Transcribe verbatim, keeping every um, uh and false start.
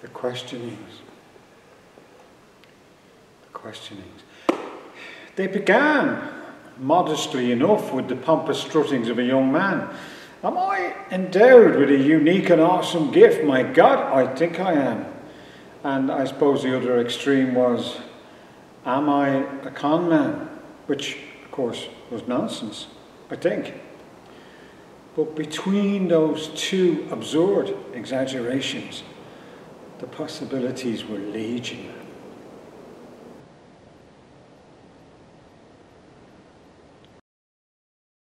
the questionings. The questionings. They began modestly enough with the pompous struttings of a young man. Am I endowed with a unique and awesome gift? My God, I think I am. And I suppose the other extreme was, am I a con man? Which, of course, was nonsense, I think. But between those two absurd exaggerations, the possibilities were legion.